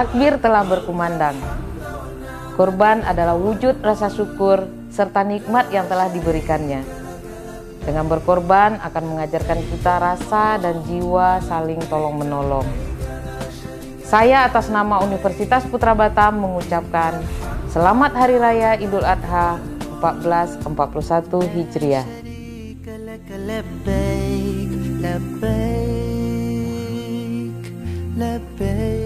Takbir telah berkumandang. Kurban adalah wujud rasa syukur serta nikmat yang telah diberikannya. Dengan berkorban akan mengajarkan kita rasa dan jiwa saling tolong-menolong. Saya atas nama Universitas Putra Batam mengucapkan Selamat Hari Raya Idul Adha 1441 Hijriah. لبيك